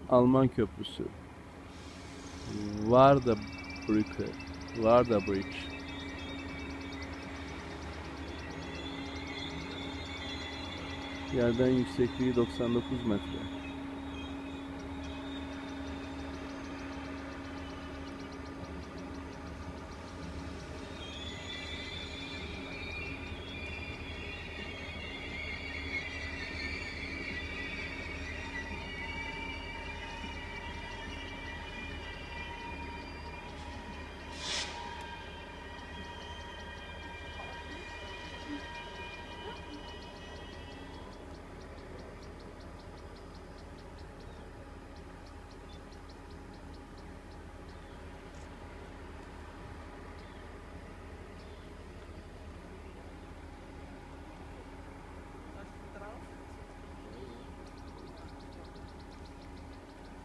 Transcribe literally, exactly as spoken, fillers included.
Alman köprüsü. Varda Brücke. Varda Bridge. Yerden yüksekliği doksan dokuz metre.